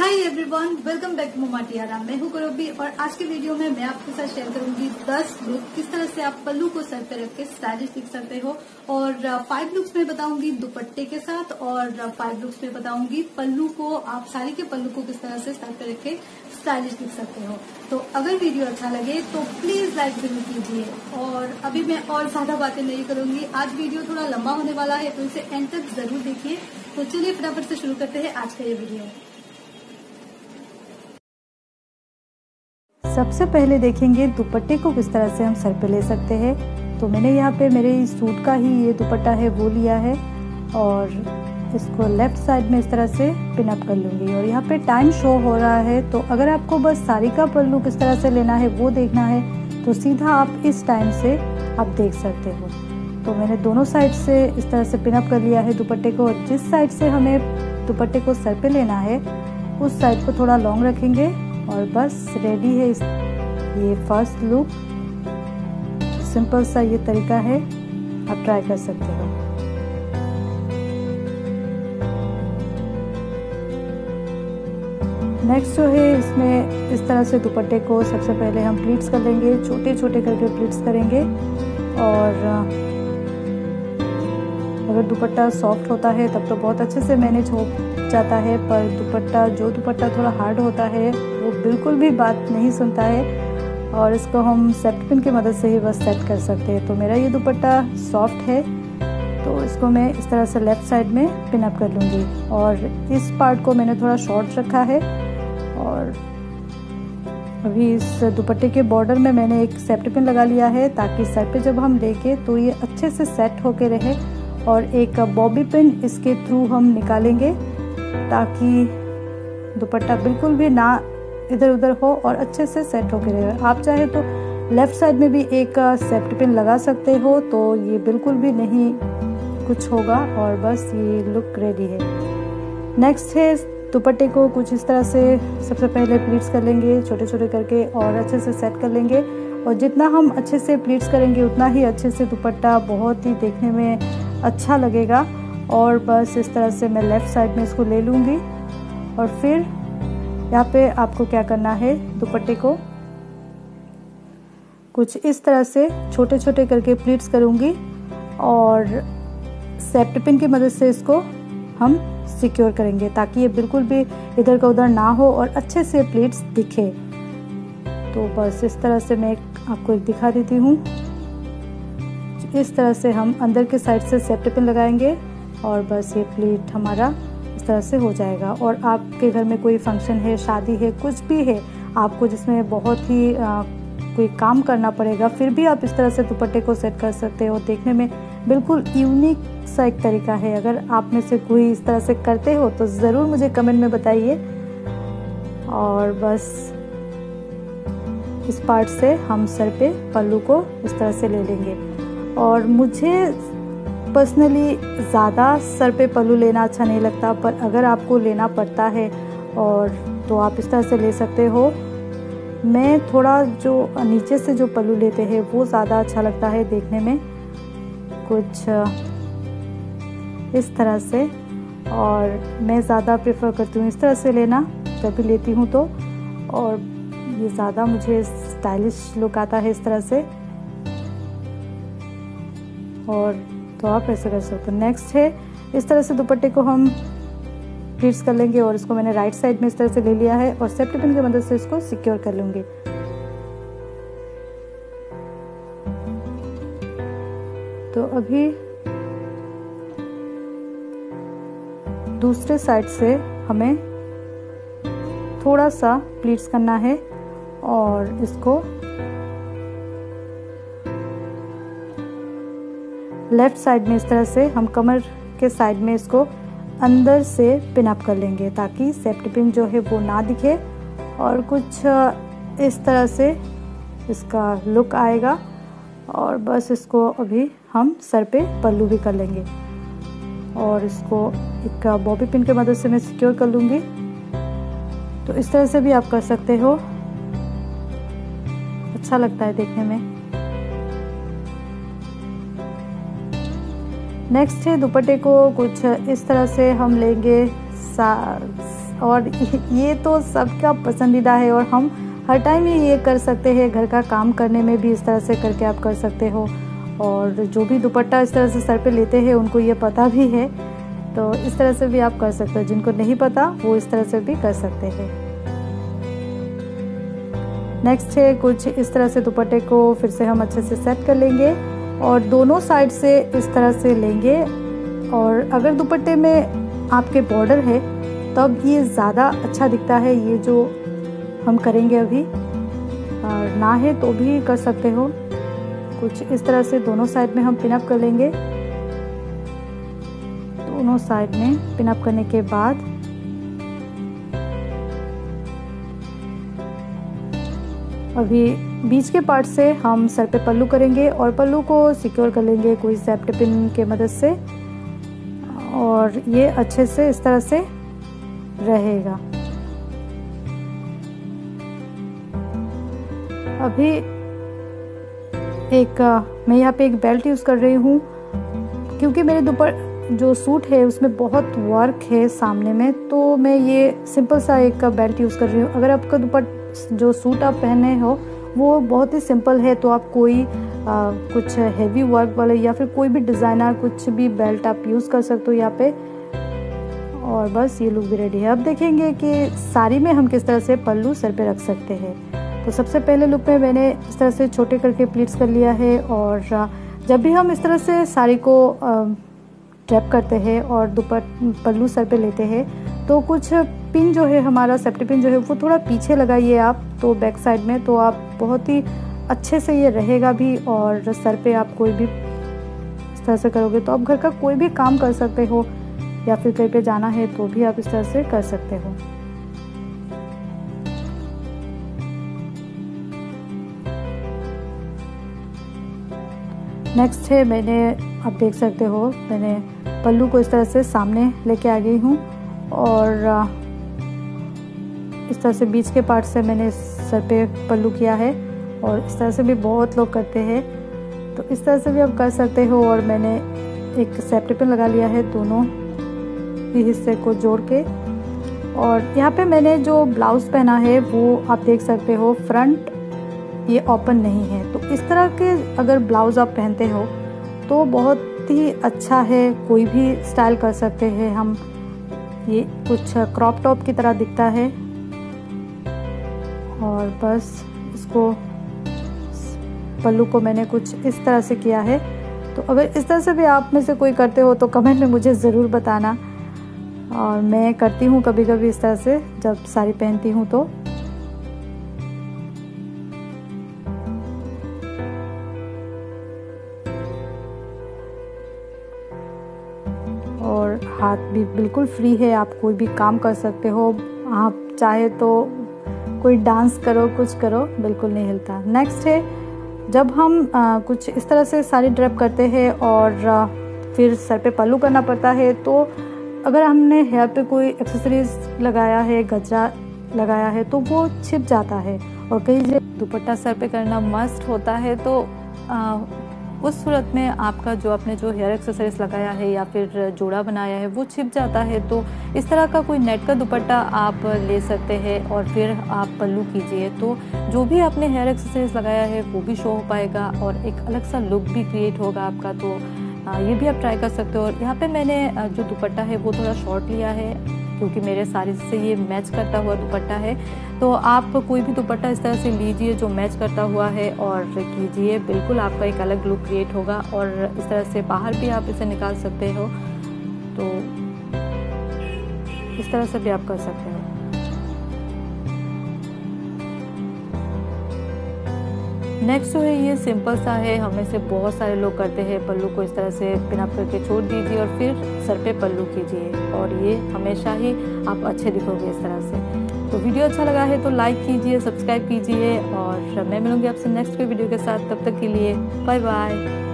Hi everyone, welcome back to मोमाटियारा। मैं हूं करबी और आज के वीडियो में मैं आपके साथ शेयर करूंगी 10 लुक किस तरह से आप पल्लू को सर पे रख के स्टाइलिश दिख सकते हो। और 5 लुक्स में बताऊंगी दुपट्टे के साथ और 5 लुक्स में बताऊंगी पल्लू को, आप साड़ी के पल्लू को किस तरह से सर पे रख के स्टाइलिश दिख सकते हो। तो अगर वीडियो अच्छा लगे तो प्लीज लाइक जरूर कीजिए। और अभी मैं और ज्यादा बातें नहीं करूंगी, आज वीडियो थोड़ा लंबा होने वाला है तो इसे एंड तक जरूर देखिए। तो चलिए फटाफट से शुरू करते हैं आज का ये वीडियो। सबसे पहले देखेंगे दुपट्टे को किस तरह से हम सर पे ले सकते हैं। तो मैंने यहाँ पे मेरे सूट का ही ये दुपट्टा है वो लिया है और इसको लेफ्ट साइड में इस तरह से पिन अप कर लूँगी। और यहाँ पे टाइम शो हो रहा है, तो अगर आपको बस साड़ी का पल्लू किस तरह से लेना है वो देखना है तो सीधा आप इस टाइम से आप देख सकते हो। तो मैंने दोनों साइड से इस तरह से पिन अप कर लिया है दुपट्टे को। और जिस साइड से हमें दुपट्टे को सर पे लेना है उस साइड को थोड़ा लॉन्ग रखेंगे और बस रेडी है ये फर्स्ट लुक। सिंपल सा ये तरीका है, आप ट्राई कर सकते हो। नेक्स्ट जो है इसमें इस तरह से दुपट्टे को सबसे पहले हम प्लीट्स कर लेंगे, छोटे छोटे करके प्लीट्स करेंगे। और अगर दुपट्टा सॉफ्ट होता है तब तो बहुत अच्छे से मैनेज हो जाता है, पर दुपट्टा थोड़ा हार्ड होता है वो बिल्कुल भी बात नहीं सुनता है और इसको हम सेफ्टी पिन की मदद से ही बस सेट कर सकते हैं। तो मेरा ये दुपट्टा सॉफ्ट है तो इसको मैं इस तरह से लेफ्ट साइड में पिन अप कर लूँगी। और इस पार्ट को मैंने थोड़ा शॉर्ट रखा है और अभी इस दुपट्टे के बॉर्डर में मैंने एक सेफ्टी पिन लगा लिया है ताकि सर पे जब हम लेके तो ये अच्छे से सेट होके रहे। और एक बॉबी पिन इसके थ्रू हम निकालेंगे ताकि दुपट्टा बिल्कुल भी ना इधर उधर हो और अच्छे से सेट होके रहे। आप चाहे तो लेफ्ट साइड में भी एक सेफ्टी पिन लगा सकते हो तो ये बिल्कुल भी नहीं कुछ होगा। और बस ये लुक रेडी है। नेक्स्ट है दुपट्टे को कुछ इस तरह से सबसे पहले प्लीट्स कर लेंगे छोटे छोटे करके और अच्छे से सेट कर लेंगे। और जितना हम अच्छे से प्लीट्स करेंगे उतना ही अच्छे से दुपट्टा बहुत ही देखने में अच्छा लगेगा। और बस इस तरह से मैं लेफ़्ट साइड में इसको ले लूँगी और फिर यहाँ पे आपको क्या करना है, दुपट्टे को कुछ इस तरह से छोटे छोटे करके प्लीट्स करूँगी और सेफ्टी पिन की मदद से इसको हम सिक्योर करेंगे ताकि ये बिल्कुल भी इधर का उधर ना हो और अच्छे से प्लीट्स दिखे। तो बस इस तरह से मैं आपको एक दिखा देती हूँ। इस तरह से हम अंदर के साइड से सेफ्टी पिन लगाएंगे और बस ये प्लीट हमारा इस तरह से हो जाएगा। और आपके घर में कोई फंक्शन है, शादी है, कुछ भी है आपको जिसमें बहुत ही कोई काम करना पड़ेगा, फिर भी आप इस तरह से दुपट्टे को सेट कर सकते हो। देखने में बिल्कुल यूनिक सा एक तरीका है। अगर आप में से कोई इस तरह से करते हो तो ज़रूर मुझे कमेंट में बताइए। और बस इस पार्ट से हम सर पे पल्लू को इस तरह से ले लेंगे। और मुझे पर्सनली ज़्यादा सर पे पल्लू लेना अच्छा नहीं लगता, पर अगर आपको लेना पड़ता है और तो आप इस तरह से ले सकते हो। मैं थोड़ा जो नीचे से जो पल्लू लेते हैं वो ज़्यादा अच्छा लगता है देखने में, कुछ इस तरह से। और मैं ज़्यादा प्रेफर करती हूँ इस तरह से लेना जब भी लेती हूँ तो। और ये ज़्यादा मुझे स्टाइलिश लुक आता है इस तरह से। और तो आप ऐसे कर सकते हो। नेक्स्ट है इस तरह से दुपट्टे को हम प्लीट्स कर लेंगे और इसको मैंने राइट साइड में इस तरह से ले लिया है और सेफ्टी पिन की मदद से इसको सिक्योर कर लूँगी। तो अभी दूसरे साइड से हमें थोड़ा सा प्लीट्स करना है और इसको लेफ्ट साइड में इस तरह से हम कमर के साइड में इसको अंदर से पिन अप कर लेंगे ताकि सेफ्टी पिन जो है वो ना दिखे और कुछ इस तरह से इसका लुक आएगा। और बस इसको अभी हम सर पे पल्लू भी कर लेंगे और इसको एक बॉबी पिन की मदद से मैं सिक्योर कर लूँगी। तो इस तरह से भी आप कर सकते हो, अच्छा लगता है देखने में। नेक्स्ट है दुपट्टे को कुछ इस तरह से हम लेंगे और ये तो सबका पसंदीदा है और हम हर टाइम ही ये कर सकते हैं। घर का काम करने में भी इस तरह से करके आप कर सकते हो। और जो भी दुपट्टा इस तरह से सर पे लेते हैं उनको ये पता भी है, तो इस तरह से भी आप कर सकते हो। जिनको नहीं पता वो इस तरह से भी कर सकते हैं। नेक्स्ट है कुछ इस तरह से दुपट्टे को फिर से हम अच्छे से सेट कर लेंगे और दोनों साइड से इस तरह से लेंगे। और अगर दुपट्टे में आपके बॉर्डर है तब ये ज़्यादा अच्छा दिखता है, ये जो हम करेंगे अभी। और ना है तो भी कर सकते हो। कुछ इस तरह से दोनों साइड में हम पिन अप कर लेंगे। दोनों साइड में पिन अप करने के बाद अभी बीच के पार्ट से हम सर पे पल्लू करेंगे और पल्लू को सिक्योर कर लेंगे कोई सेफ्टी पिन के मदद से, और ये अच्छे से इस तरह से रहेगा। अभी मैं यहाँ पे एक बेल्ट यूज़ कर रही हूँ क्योंकि मेरे जो सूट है उसमें बहुत वर्क है सामने में, तो मैं ये सिंपल सा एक बेल्ट यूज़ कर रही हूँ। अगर आपका जो सूट आप पहने हो वो बहुत ही सिंपल है तो आप कोई कुछ हेवी वर्क वाले या फिर कोई भी डिज़ाइनर कुछ भी बेल्ट आप यूज़ कर सकते हो यहाँ पे। और बस ये लुक भी रेडी है। अब देखेंगे कि साड़ी में हम किस तरह से पल्लू सर पे रख सकते हैं। तो सबसे पहले लुक में मैंने इस तरह से छोटे करके प्लीट्स कर लिया है। और जब भी हम इस तरह से साड़ी को ड्रैप करते हैं और पल्लू सर पे लेते हैं तो कुछ पिन जो है हमारा सेफ्टी पिन जो है वो थोड़ा पीछे लगाइए आप, तो बैक साइड में, तो आप बहुत ही अच्छे से ये रहेगा भी। और सर पे आप कोई भी इस तरह से करोगे तो आप घर का कोई भी काम कर सकते हो या फिर कहीं पे जाना है तो भी आप इस तरह से कर सकते हो। नेक्स्ट है आप देख सकते हो मैंने पल्लू को इस तरह से सामने लेके आ गई हूँ और इस तरह से बीच के पार्ट से मैंने सर पे पल्लू किया है। और इस तरह से भी बहुत लोग करते हैं, तो इस तरह से भी आप कर सकते हो। और मैंने एक सेफ्टी पिन लगा लिया है दोनों ही हिस्से को जोड़ के। और यहाँ पे मैंने जो ब्लाउज पहना है वो आप देख सकते हो फ्रंट ये ओपन नहीं है, तो इस तरह के अगर ब्लाउज आप पहनते हो तो बहुत ही अच्छा है, कोई भी स्टाइल कर सकते हैं हम। ये कुछ क्रॉप टॉप की तरह दिखता है। और बस इसको पल्लू को मैंने कुछ इस तरह से किया है। तो अगर इस तरह से भी आप में से कोई करते हो तो कमेंट में मुझे ज़रूर बताना। और मैं करती हूँ कभी कभी इस तरह से जब साड़ी पहनती हूँ तो। और हाथ भी बिल्कुल फ्री है, आप कोई भी काम कर सकते हो। आप चाहे तो कोई डांस करो, कुछ करो, बिल्कुल नहीं हिलता। नेक्स्ट है जब हम कुछ इस तरह से साड़ी ड्रैप करते हैं और फिर सर पे पल्लू करना पड़ता है, तो अगर हमने हेयर पे कोई एक्सेसरीज लगाया है, गजरा लगाया है, तो वो छिप जाता है। और कई जगह दुपट्टा सर पे करना मस्ट होता है, तो उस सूरत में आपका जो आपने जो हेयर एक्सेसरीज लगाया है या फिर जोड़ा बनाया है वो छिप जाता है। तो इस तरह का कोई नेट का दुपट्टा आप ले सकते हैं और फिर आप पल्लू कीजिए, तो जो भी आपने हेयर एक्सेसरीज लगाया है वो भी शो हो पाएगा और एक अलग सा लुक भी क्रिएट होगा आपका। तो ये भी आप ट्राई कर सकते हो। और यहाँ पे मैंने जो दुपट्टा है वो थोड़ा शॉर्ट लिया है क्योंकि मेरे साड़ी से ये मैच करता हुआ दुपट्टा है। तो आप कोई भी दुपट्टा इस तरह से लीजिए जो मैच करता हुआ है और कीजिए, बिल्कुल आपका एक अलग लुक क्रिएट होगा। और इस तरह से बाहर भी आप इसे निकाल सकते हो, तो इस तरह से भी आप कर सकते हो। नेक्स्ट जो है ये सिंपल सा है, हमें से बहुत सारे लोग करते हैं। पल्लू को इस तरह से पिन अप करके छोड़ दीजिए और फिर सर पे पल्लू कीजिए, और ये हमेशा ही आप अच्छे दिखोगे इस तरह से। तो वीडियो अच्छा लगा है तो लाइक कीजिए, सब्सक्राइब कीजिए, और मैं मिलूंगी आपसे नेक्स्ट वीडियो के साथ। तब तक के लिए बाय बाय।